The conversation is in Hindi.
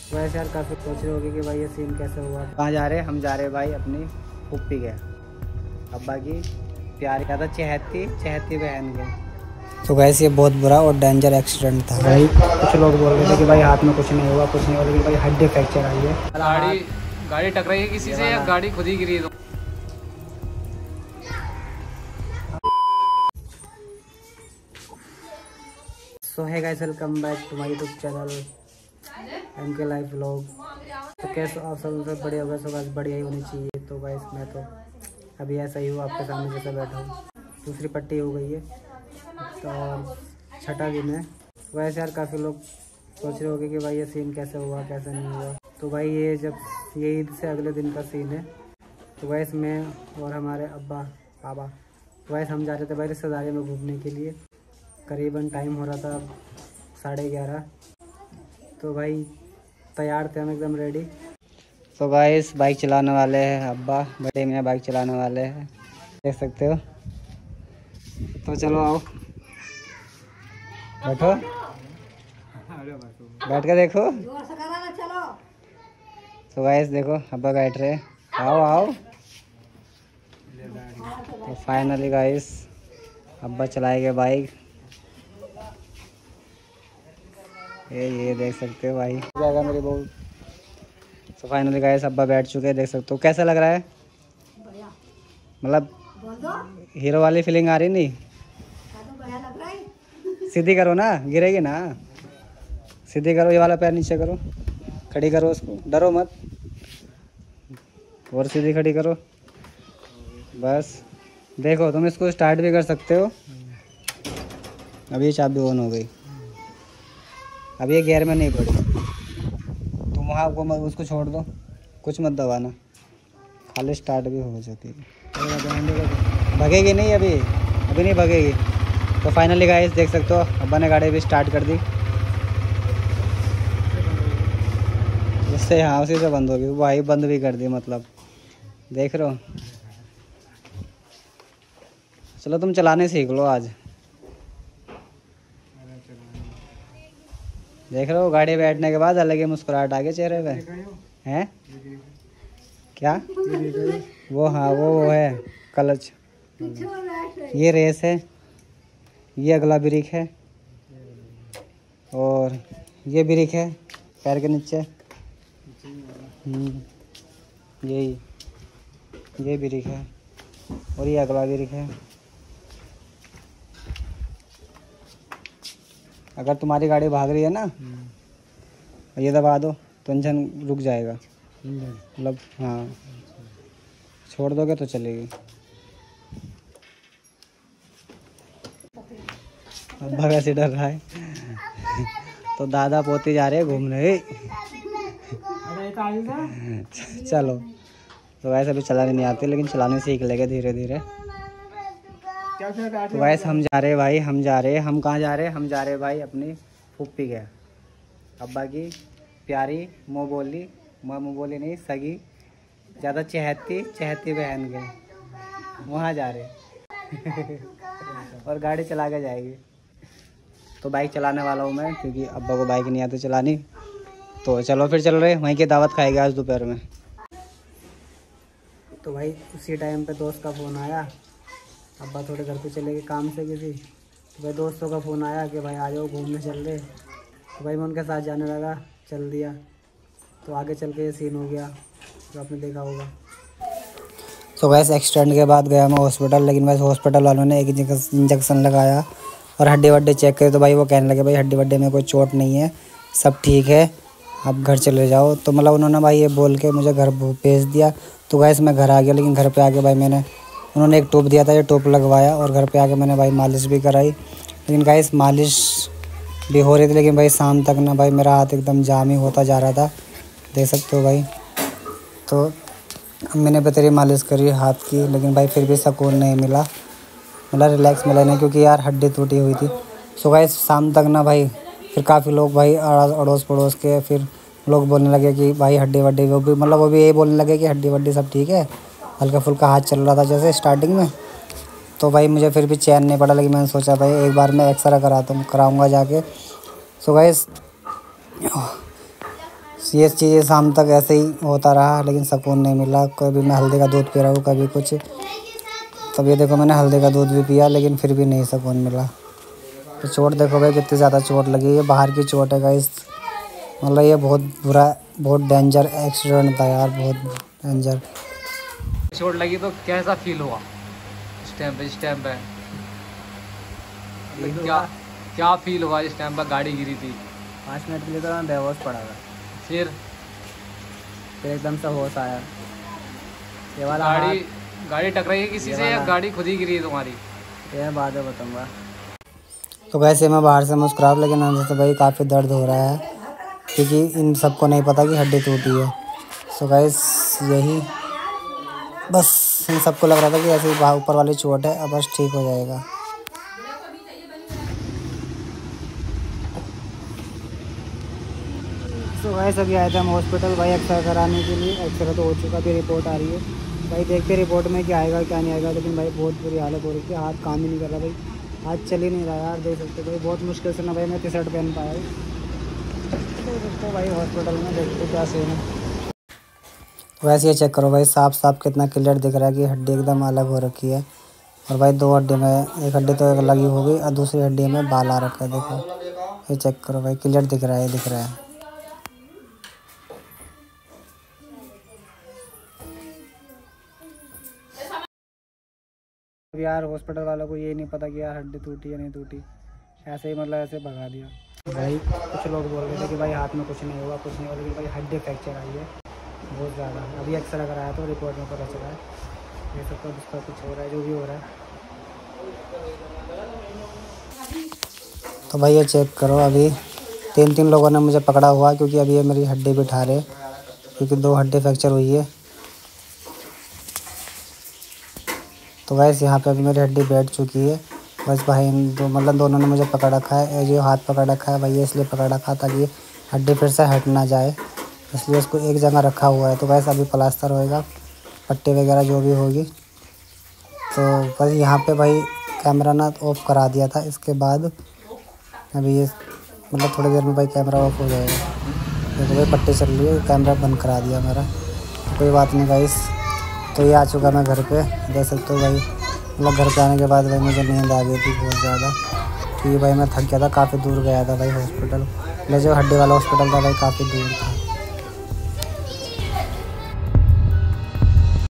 वैसे यार काफ़ी सोच रहे होगे कि भाई ये सीन कैसे हुआ। कहाँ जा रहे हैं? हम जा रहे हैं भाई अपनी पुप्पी के अब्बा की प्यार का था चहती चहती बहन के। तो वैसे ये बहुत बुरा और डेंजर एक्सीडेंट था भाई। कुछ लोग बोल रहे थे कि भाई हाथ में कुछ नहीं हुआ लेकिन भाई हड्डी फ्रैक्चर आई है। गाड़ी टकराई है किसी से या गाड़ी खुद ही गिरी है? सो है guys, welcome back to my YouTube channel MK life vlog. तो कैसे आप सब बढ़िया होगा? सो गाइस बढ़िया ही होनी चाहिए। तो गाइस मैं तो अभी ऐसा ही हूँ, आपके सामने जैसे बैठा हूँ। दूसरी पट्टी हो गई है तो छठा दिन है। वैसे यार काफ़ी लोग सोच रहे होंगे कि भाई ये सीन कैसे हुआ कैसे नहीं हुआ। तो भाई ये जब ये ईद से अगले दिन का सीन है। तो वैसे मैं और हमारे अब्बा पापा वैसे हम जा रहे थे भाई रिश्तेदारी में घूमने के लिए। करीबन टाइम हो रहा था 11:30। तो भाई तैयार थे हम एकदम रेडी। तो गाइस बाइक चलाने वाले हैं अब्बा, बड़े मियाँ बाइक चलाने वाले हैं, देख सकते हो। तो चलो आओ बैठो, बैठ के देखो। तो गाइस देखो अब्बा बैठ रहे, आओ आओ। तो फाइनली गाइस अब्बा चलाएंगे बाइक। ये देख सकते हो भाई जाएगा मेरी बहू। तो फाइनली गाइस अब्बा बैठ चुके हैं, देख सकते हो। कैसा लग रहा है? मतलब हीरो वाली फीलिंग आ रही नहीं? सीधी करो ना, गिरेगी ना। सीधी करो, ये वाला पैर नीचे करो, खड़ी करो उसको, डरो मत। और सीधी खड़ी करो बस। देखो तुम इसको स्टार्ट भी कर सकते हो। अभी ये चाबी ऑन हो गई, अब ये गियर में नहीं पड़ी। तुम वहाँ को उसको छोड़ दो, कुछ मत दबाना, खाली स्टार्ट भी हो जाती है। भगेगी नहीं अभी नहीं भगेगी। तो फाइनली गाइस देख सकते हो अब्बा ने गाड़ी भी स्टार्ट कर दी। उससे हाँ उसी से बंद होगी, भाई बंद भी कर दी, मतलब देख रहे हो। चलो तुम चलाने सीख लो आज। देख रहे हो गाड़ी बैठने के बाद अलग ही मुस्कुराहट आ गई चेहरे पे हैं। क्या वो? हाँ वो है क्लच, ये रेस है, ये अगला ब्रेक है और ये ब्रेक है पैर के नीचे। यही ये ब्रेक है और ये अगला ब्रेक है। अगर तुम्हारी गाड़ी भाग रही है ना, ये दबा दो तो इंजन रुक जाएगा, मतलब हाँ छोड़ दोगे तो चलेगी। अब्बा वैसे डर रहा है। तो दादा पोती जा रहे हैं घूमने। चलो तो वैसे अभी चलाने नहीं आती, लेकिन चलाने सीख लेंगे धीरे धीरे। तो वैसे हम जा रहे हैं भाई, हम कहाँ जा रहे हैं? हम जा रहे हैं भाई अपनी फूफी के अब्बा की प्यारी मुँह बोली नहीं सगी ज़्यादा चहती बहन के वहाँ जा रहे। और गाड़ी चला के जाएगी। तो बाइक चलाने वाला हूँ मैं, क्योंकि अब्बा को बाइक नहीं आती चलानी। तो चलो फिर चल रहे, वहीं की दावत खाएगी आज दोपहर में। तो भाई उसी टाइम पे दोस्त का फ़ोन आया। अब्बा थोड़े घर पे चले गए काम से किसी। तो भाई दोस्तों का फ़ोन आया कि भाई आ जाओ घूमने चल रहे। तो भाई मैं उनके साथ जाने लगा, चल दिया। तो आगे चल के ये सीन हो गया जो आपने देखा होगा। तो वैसे एक्सीडेंट के बाद गया मैं हॉस्पिटल, लेकिन वैसे हॉस्पिटल वालों ने एक इंजेक्शन लगाया और हड्डी वड्डी चेक करे। तो भाई वो कहने लगे भाई हड्डी वड्डी में कोई चोट नहीं है, सब ठीक है, आप घर चले जाओ। तो मतलब उन्होंने भाई ये बोल के मुझे घर भेज दिया। तो गैस मैं घर आ गया, लेकिन घर पे आके भाई उन्होंने एक टोप दिया था, ये टोप लगवाया और घर पे आके मैंने भाई मालिश भी कराई। लेकिन गैस मालिश भी हो रही थी, लेकिन भाई शाम तक ना भाई मेरा हाथ एकदम जाम ही होता जा रहा था, देख सकते हो भाई। तो मैंने बतेरी मालिश करी हाथ की, लेकिन भाई फिर भी सुकून नहीं मिला, मतलब रिलैक्स मिला नहीं, क्योंकि यार हड्डी टूटी हुई थी। सो गाइस शाम तक ना भाई फिर काफ़ी लोग भाई अड़ोस पड़ोस के फिर लोग बोलने लगे कि भाई हड्डी वड्डी, वो भी यही बोलने लगे कि हड्डी वड्डी सब ठीक है। हल्का फुल्का हाथ चल रहा था जैसे स्टार्टिंग में। तो भाई मुझे फिर भी चैन नहीं पड़ा, लेकिन मैंने सोचा भाई एक बार मैं एक्सरे कराऊँगा जाके। सो गाइस ये चीज़ें शाम तक ऐसे ही होता रहा, लेकिन सुकून नहीं मिला। कभी मैं हल्दी का दूध पी रहा हूँ, कभी कुछ। तब ये देखो मैंने हल्दी का दूध भी पिया, लेकिन फिर भी नहीं सुकून मिला। तो चोट देखो भाई कितनी ज़्यादा चोट लगी है, बाहर की चोट है गाइस। मतलब ये बहुत बुरा, बहुत डेंजर एक्सीडेंट था यार, बहुत डेंजर। चोट लगी तो कैसा फील हुआ इस टाइम पे? क्या फील हुआ इस टाइम पर? गाड़ी गिरी थी 5 मिनट के लिए तो मैं बेहोश पड़ा था, फिर एकदम से होश आया। ये वाला गाड़ी टकराई है किसी से या गाड़ी खुद ही गिरी है तुम्हारी? ये बाद में बताऊँगा। तो वैसे मैं बाहर से मुस्कुरा, लेकिन अंदर से भाई काफ़ी दर्द हो रहा है, क्योंकि इन सबको नहीं पता कि हड्डी टूटी है। सो गाइस यही बस इन सबको लग रहा था कि ऐसे ही ऊपर वाली चोट है, अब बस ठीक हो जाएगा। तो गाइस अभी आए थे हम हॉस्पिटल भाई एक्सरे कराने के लिए। एक्सरे तो हो चुका, अभी रिपोर्ट आ रही है भाई। देखते रिपोर्ट में क्या आएगा क्या नहीं आएगा, लेकिन भाई बहुत बुरी हालत हो रही थी। हाथ काम ही नहीं कर रहा भाई, हाथ चल ही नहीं रहा यार, देख सकते भाई। बहुत मुश्किल से ना भाई मैं टी शर्ट पहन पाया। तो भाई हॉस्पिटल में देखते क्या सीन है। वैसे ये चेक करो भाई, साफ साफ कितना क्लियर दिख रहा है कि हड्डी एकदम अलग हो रखी है। और भाई 2 हड्डी में, एक हड्डी तो अलग ही हो गई और दूसरी हड्डी में बाल आ रखा है। देखो ये चेक करो भाई, क्लियर दिख रहा है, दिख रहा है। यार हॉस्पिटल वालों को ये नहीं पता कि यार हड्डी टूटी या नहीं टूटी, ऐसे ही मतलब ऐसे भगा दिया भाई। कुछ लोग बोल रहे थे कि भाई हाथ में कुछ नहीं हुआ, कुछ नहीं हुआ, लेकिन भाई हड्डी फ्रैक्चर आई है बहुत ज़्यादा। अभी एक्सरे कराया तो रिपोर्ट में पता चला है ये सब, तो उसका कुछ हो रहा है, जो भी हो रहा है। तो भाई ये चेक करो, अभी 3 लोगों ने मुझे पकड़ा हुआ, क्योंकि अभी ये मेरी हड्डी बिठा रहे, क्योंकि 2 हड्डी फ्रैक्चर हुई है। तो वैसे यहाँ पे अभी मेरी हड्डी बैठ चुकी है। बस भाई मतलब दोनों ने मुझे पकड़ रखा है, जो हाथ पकड़ रखा है भाई, ये इसलिए पकड़ रखा ताकि हड्डी फिर से हट ना जाए, इसलिए इसको एक जगह रखा हुआ है। तो वैसे अभी प्लास्टर होएगा, पट्टी वगैरह जो भी होगी। तो बस यहाँ पे भाई कैमरा ना ऑफ करा दिया था, इसके बाद अभी ये मतलब थोड़ी देर में भाई कैमरा ऑफ हो जाएगा। तो भाई पट्टी चल रही है, कैमरा बंद करा दिया मेरा। तो कोई बात नहीं गाइस। तो ये आ चुका मैं घर पे, देख सकते हो भाई। मतलब घर पे आने के बाद भाई मुझे नींद आ गई थी बहुत ज़्यादा, क्योंकि भाई मैं थक गया था, काफ़ी दूर गया था भाई हॉस्पिटल। जो हड्डी वाला हॉस्पिटल था भाई काफ़ी दूर था।